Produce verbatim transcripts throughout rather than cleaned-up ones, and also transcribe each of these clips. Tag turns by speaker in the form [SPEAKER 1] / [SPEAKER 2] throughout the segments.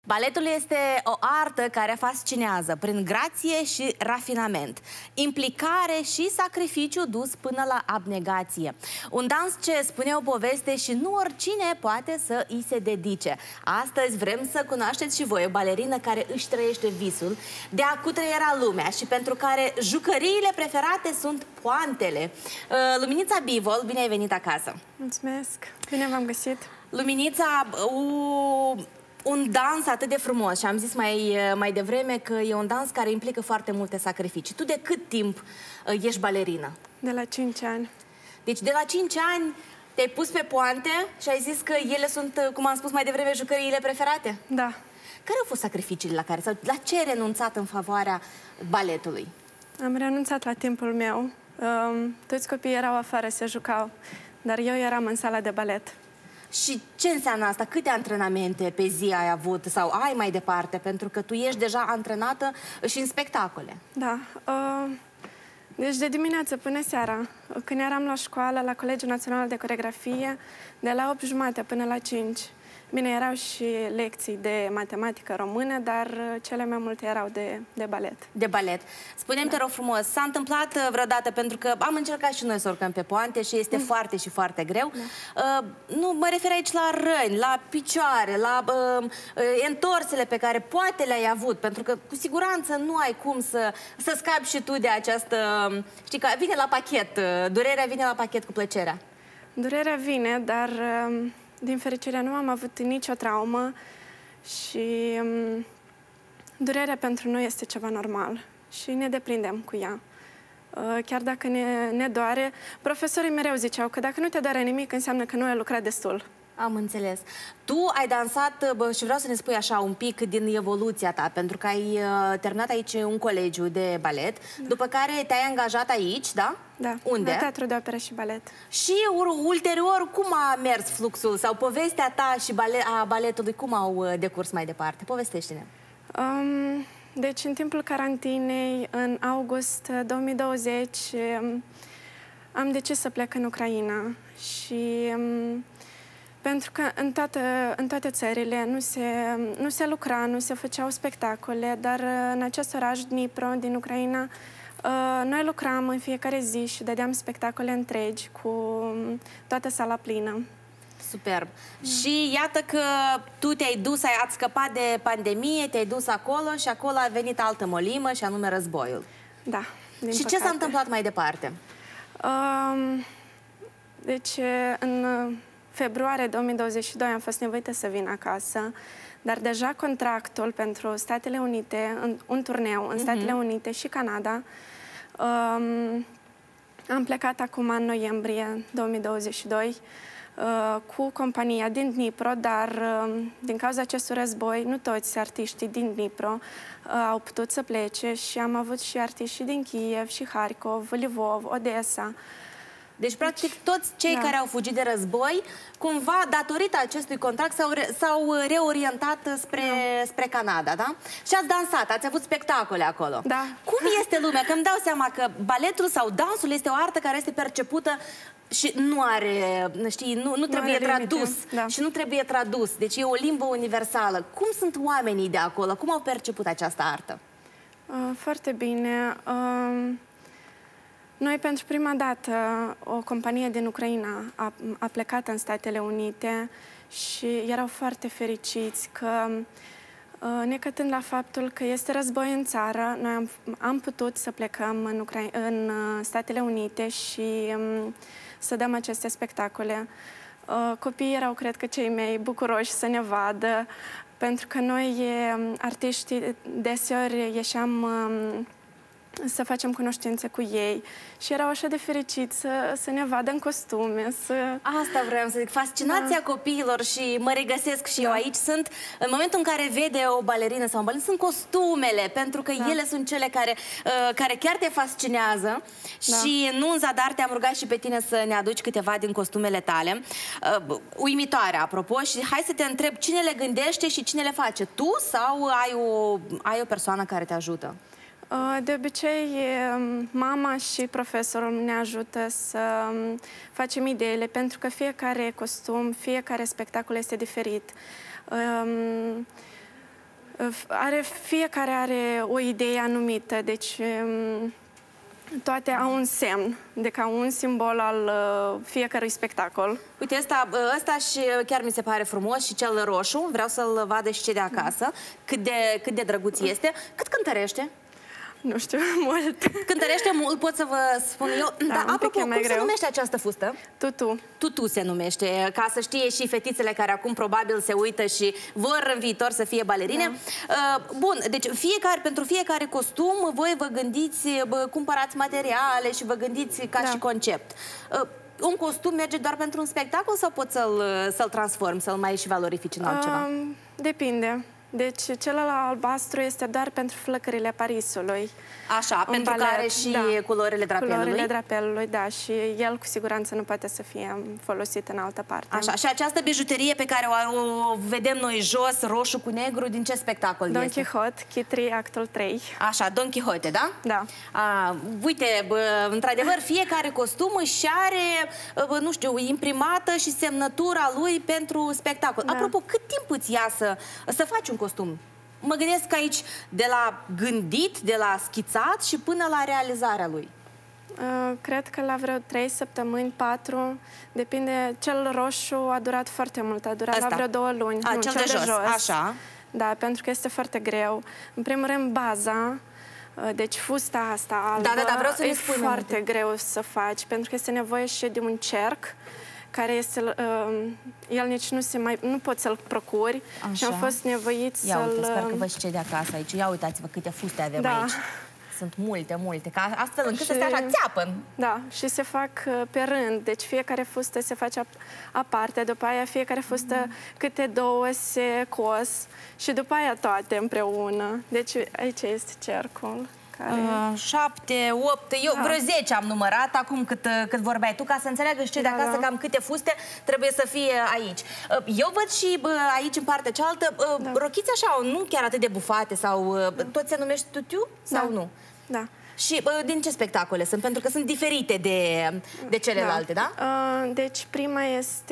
[SPEAKER 1] Baletul este o artă care fascinează prin grație și rafinament, implicare și sacrificiu dus până la abnegație. Un dans ce spune o poveste și nu oricine poate să îi se dedice. Astăzi vrem să cunoașteți și voi o balerină care își trăiește visul de a cutreiera lumea și pentru care jucăriile preferate sunt poantele. Luminița Bivol, bine ai venit acasă!
[SPEAKER 2] Mulțumesc! Bine v-am găsit!
[SPEAKER 1] Luminița, u... un dans atât de frumos și am zis mai, mai devreme că e un dans care implică foarte multe sacrificii. Tu de cât timp uh, ești balerină?
[SPEAKER 2] De la cinci ani.
[SPEAKER 1] Deci de la cinci ani te-ai pus pe poante și ai zis că ele sunt, cum am spus mai devreme, jucăriile preferate?
[SPEAKER 2] Da.
[SPEAKER 1] Care au fost sacrificiile la care, sau la ce ai renunțat în favoarea baletului?
[SPEAKER 2] Am renunțat la timpul meu. Um, toți copiii erau afară, se jucau, dar eu eram în sala de balet.
[SPEAKER 1] Și ce înseamnă asta? Câte antrenamente pe zi ai avut sau ai mai departe? Pentru că tu ești deja antrenată și în spectacole.
[SPEAKER 2] Da. Uh, deci de dimineață până seara, când eram la școală, la Colegiul Național de Coreografie, de la opt jumate până la cinci. Bine, erau și lecții de matematică română, dar cele mai multe erau de, de balet.
[SPEAKER 1] De balet. Spune-mi, da, te rog frumos, s-a întâmplat vreodată, pentru că am încercat și noi să urcăm pe poante și este mm. foarte și foarte greu. Da. Uh, nu, mă refer aici la răni, la picioare, la uh, uh, întorsele pe care poate le-ai avut, pentru că cu siguranță nu ai cum să, să scapi și tu de această... Știi că vine la pachet, uh, durerea vine la pachet cu plăcerea.
[SPEAKER 2] Durerea vine, dar... Uh... Din fericire nu am avut nicio traumă și um, durerea pentru noi este ceva normal și ne deprindem cu ea. Uh, chiar dacă ne, ne doare, profesorii mereu ziceau că dacă nu te doare nimic, înseamnă că nu ai lucrat destul.
[SPEAKER 1] Am înțeles. Tu ai dansat, bă, și vreau să ne spui așa un pic din evoluția ta, pentru că ai uh, terminat aici un colegiu de balet, da, după care te-ai angajat aici, da?
[SPEAKER 2] Da,
[SPEAKER 1] unde?
[SPEAKER 2] La Teatru de Operă și Balet.
[SPEAKER 1] Și ulterior, cum a mers fluxul sau povestea ta și bale a baletului, cum au decurs mai departe? Povestește-ne.
[SPEAKER 2] Um, deci, în timpul carantinei, în august două mii douăzeci, um, am decis să plec în Ucraina și... Um, pentru că în, toată, în toate țările nu se, nu se lucra, nu se făceau spectacole, dar în acest oraș, Dnipro, din Ucraina, noi lucram în fiecare zi și dădeam spectacole întregi cu toată sala plină. Superb.
[SPEAKER 1] Mm. Și iată că tu te-ai dus, ai ați scăpat de pandemie, te-ai dus acolo și acolo a venit altă molimă și anume războiul.
[SPEAKER 2] Da. Din
[SPEAKER 1] și
[SPEAKER 2] păcate.
[SPEAKER 1] Ce s-a întâmplat mai departe?
[SPEAKER 2] Um, deci, în februarie două mii douăzeci și doi am fost nevoită să vin acasă, dar deja contractul pentru Statele Unite, în, un turneu în Statele uh-huh. Unite și Canada, um, am plecat acum în noiembrie două mii douăzeci și doi uh, cu compania din Dnipro, dar uh, din cauza acestui război, nu toți artiștii din Dnipro uh, au putut să plece și am avut și artiști din Kiev, și Harkov, Lvov, Odessa.
[SPEAKER 1] Deci, practic, toți cei da. care au fugit de război, cumva, datorită acestui contract, s-au re reorientat spre, da. spre Canada, da? Și ați dansat, ați avut spectacole acolo.
[SPEAKER 2] Da.
[SPEAKER 1] Cum este lumea? Că îmi dau seama că baletul sau dansul este o artă care este percepută și nu are, știi, nu, nu trebuie nu tradus. Da. Și nu trebuie tradus. Deci e o limbă universală. Cum sunt oamenii de acolo? Cum au perceput această artă?
[SPEAKER 2] Uh, foarte bine. Uh... Noi, pentru prima dată, o companie din Ucraina a, a plecat în Statele Unite și erau foarte fericiți că, necătând la faptul că este război în țară, noi am, am putut să plecăm în, Ucra- în Statele Unite și um, să dăm aceste spectacole. Uh, copiii erau, cred că, cei mai bucuroși să ne vadă, pentru că noi, artiștii, deseori ieșeam... Um, să facem cunoștințe cu ei și erau așa de fericiți să, să ne vadă în costume. Să...
[SPEAKER 1] Asta vreau să zic, fascinația da. copiilor și mă regăsesc și da. eu aici sunt, în momentul în care vede o balerină sau un balerină, sunt costumele, pentru că da. ele sunt cele care, uh, care chiar te fascinează da. și nu în zadar te-am rugat și pe tine să ne aduci câteva din costumele tale. Uh, uimitoare, apropo, și hai să te întreb, cine le gândește și cine le face? Tu sau ai o, ai o persoană care te ajută?
[SPEAKER 2] De obicei, mama și profesorul ne ajută să facem ideile, pentru că fiecare costum, fiecare spectacol este diferit. Are, fiecare are o idee anumită, deci toate au un semn, de ca un simbol al uh, fiecărui spectacol.
[SPEAKER 1] Uite, ăsta, ăsta și chiar mi se pare frumos și cel roșu, vreau să-l vadă și cei de acasă, cât de, cât de drăguț este. Cât cântărește?
[SPEAKER 2] Nu știu, mult.
[SPEAKER 1] Cântărește mult, pot să vă spun eu.
[SPEAKER 2] Da,
[SPEAKER 1] Dar, apropo, cum
[SPEAKER 2] greu.
[SPEAKER 1] se numește această fustă?
[SPEAKER 2] Tutu.
[SPEAKER 1] Tutu se numește, ca să știe și fetițele care acum probabil se uită și vor în viitor să fie balerine. Da. Uh, bun, deci fiecare, pentru fiecare costum voi vă gândiți, bă, cumpărați materiale și vă gândiți ca da. și concept. Uh, un costum merge doar pentru un spectacol sau poți să-l să-l transformi, să-l mai și valorifici în altceva?
[SPEAKER 2] Uh, depinde. Deci celălalt albastru este doar pentru flăcările Parisului.
[SPEAKER 1] Așa, un pentru balet, care și da. culorile drapelului.
[SPEAKER 2] Culorile drapelului, da, și el cu siguranță nu poate să fie folosit în altă parte.
[SPEAKER 1] Așa, și această bijuterie pe care o, o vedem noi jos, roșu cu negru, din ce spectacol
[SPEAKER 2] Don
[SPEAKER 1] este?
[SPEAKER 2] Quixote, Chitri, actul trei.
[SPEAKER 1] Așa, Don Quixote, da?
[SPEAKER 2] Da.
[SPEAKER 1] A, uite, într-adevăr, fiecare costum își are, bă, nu știu, imprimată și semnătura lui pentru spectacol. Da. Apropo, cât timp îți ia să, să faci un costum? Mă gândesc aici de la gândit, de la schițat și până la realizarea lui.
[SPEAKER 2] Uh, cred că la vreo trei săptămâni, patru, depinde. Cel roșu a durat foarte mult, a durat Asta. la vreo două luni.
[SPEAKER 1] A,
[SPEAKER 2] nu,
[SPEAKER 1] cel,
[SPEAKER 2] cel
[SPEAKER 1] de,
[SPEAKER 2] de
[SPEAKER 1] jos.
[SPEAKER 2] jos.
[SPEAKER 1] Așa.
[SPEAKER 2] Da, pentru că este foarte greu. În primul rând, baza, uh, deci fusta asta albă,
[SPEAKER 1] da, da, da, vreau să
[SPEAKER 2] e
[SPEAKER 1] ne spui
[SPEAKER 2] foarte
[SPEAKER 1] multe.
[SPEAKER 2] greu să faci, pentru că este nevoie și de un cerc care este, uh, el nici nu se mai, nu poți să-l procuri. Așa. Și am fost nevoiți să-l...
[SPEAKER 1] Ia uite, sper că vă și cei de acasă aici. Ia uitați-vă câte fuste avem da. aici. Sunt multe, multe, ca astfel încât și... să stea așa țeapă.
[SPEAKER 2] Da, și se fac uh, pe rând, deci fiecare fustă se face aparte, după aia fiecare fustă mm. câte două se cos și după aia toate împreună. Deci aici este cercul.
[SPEAKER 1] Uh, șapte, opt, eu da. vreo zece am numărat acum cât, cât vorbeai tu, ca să înțeleagă și cei da, de acasă da. cam câte fuste trebuie să fie aici. Uh, eu văd și uh, aici în partea cealaltă uh, da. rochiți așa, nu chiar atât de bufate sau uh, da. tot se numește tutiu sau
[SPEAKER 2] da.
[SPEAKER 1] nu?
[SPEAKER 2] Da.
[SPEAKER 1] Și uh, din ce spectacole sunt? Pentru că sunt diferite de, de celelalte, da? da?
[SPEAKER 2] Uh, deci prima este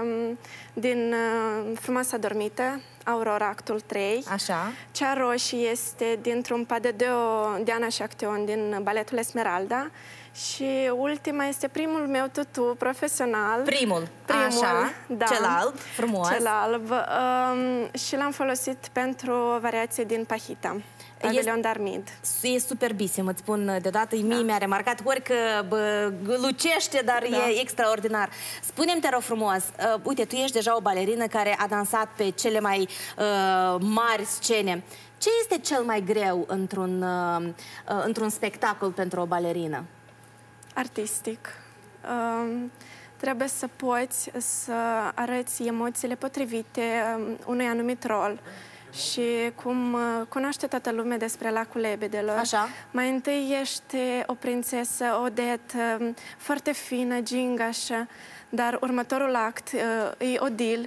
[SPEAKER 2] din uh, Frumoasa Dormită, Aurora, actul trei.
[SPEAKER 1] Așa. Cea
[SPEAKER 2] roșie este dintr-un pas de deux, Diana și Acteon, din baletul Esmeralda. Și ultima este primul meu tutu profesional.
[SPEAKER 1] Primul,
[SPEAKER 2] primul
[SPEAKER 1] așa,
[SPEAKER 2] da,
[SPEAKER 1] cel alb, frumos.
[SPEAKER 2] Cel alb. Um, și l-am folosit pentru o variație din Pahita. Pavilion d'Armid.
[SPEAKER 1] E superbisim, îți spun deodată, mie da. mi-a remarcat, ori că bă, lucește, dar da. e extraordinar. Spune-mi, te rog frumos, uh, uite, tu ești deja o balerină care a dansat pe cele mai uh, mari scene. Ce este cel mai greu într-un uh, uh, într-un spectacol pentru o balerină?
[SPEAKER 2] Artistic. Uh, trebuie să poți să arăți emoțiile potrivite um, unui anumit rol. Și cum cunoaște toată lumea despre Lacul Lebedelor,
[SPEAKER 1] Așa.
[SPEAKER 2] mai întâi ești o prințesă, Odette, foarte fină, gingașă, dar următorul act e Odile,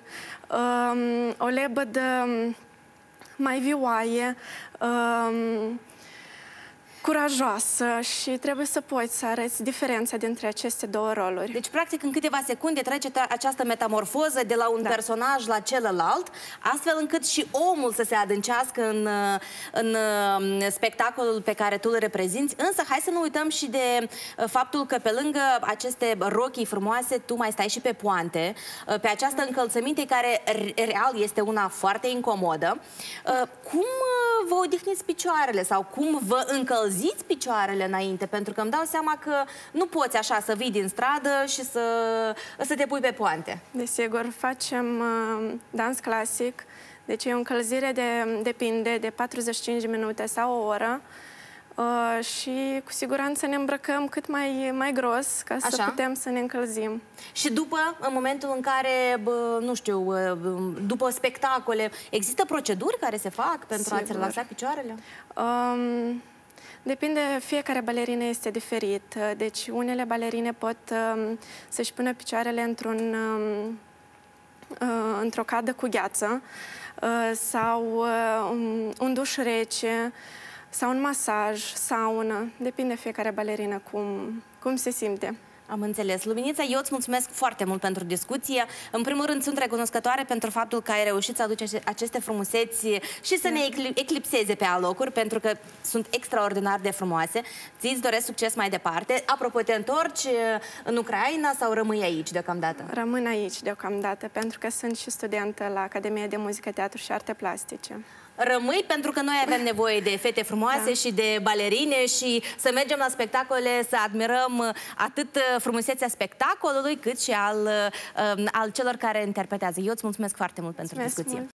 [SPEAKER 2] o lebădă mai vioaie, curajoasă și trebuie să poți să arăți diferența dintre aceste două roluri.
[SPEAKER 1] Deci, practic, în câteva secunde trece această metamorfoză de la un da. personaj la celălalt, astfel încât și omul să se adâncească în, în spectacolul pe care tu îl reprezinți. Însă, hai să nu uităm și de faptul că pe lângă aceste rochii frumoase, tu mai stai și pe poante, pe această încălțăminte care real este una foarte incomodă. Cum vă odihniți picioarele sau cum vă încălziți ziți picioarele înainte, pentru că îmi dau seama că nu poți așa să vii din stradă și să, să te pui pe poante.
[SPEAKER 2] Desigur, facem uh, dans clasic, deci e o încălzire de, depinde de patruzeci și cinci minute sau o oră uh, și cu siguranță ne îmbrăcăm cât mai, mai gros ca așa. să putem să ne încălzim.
[SPEAKER 1] Și după, în momentul în care, bă, nu știu, după spectacole, există proceduri care se fac pentru Sigur. a-ți relaxa picioarele?
[SPEAKER 2] Um, Depinde, fiecare balerină este diferit. Deci, unele balerine pot um, să-și pună picioarele într-un, um, uh, într-o cadă cu gheață uh, sau uh, un, un duș rece sau un masaj, saună. Depinde fiecare balerină cum, cum se simte.
[SPEAKER 1] Am înțeles. Luminița, eu îți mulțumesc foarte mult pentru discuție. În primul rând, sunt recunoscătoare pentru faptul că ai reușit să aduci aceste frumuseți și să ne eclipseze pe alocuri, pentru că sunt extraordinar de frumoase. Ți-ți doresc succes mai departe. Apropo, te întorci în Ucraina sau rămâi aici deocamdată?
[SPEAKER 2] Rămân aici deocamdată, pentru că sunt și studentă la Academia de Muzică, Teatru și Arte Plastice.
[SPEAKER 1] Rămâi, pentru că noi avem nevoie de fete frumoase, da, și de balerine și să mergem la spectacole, să admirăm atât frumusețea spectacolului, cât și al, al celor care interpretează. Eu îți mulțumesc foarte mult pentru
[SPEAKER 2] Mulțumesc
[SPEAKER 1] discuție.
[SPEAKER 2] Mult.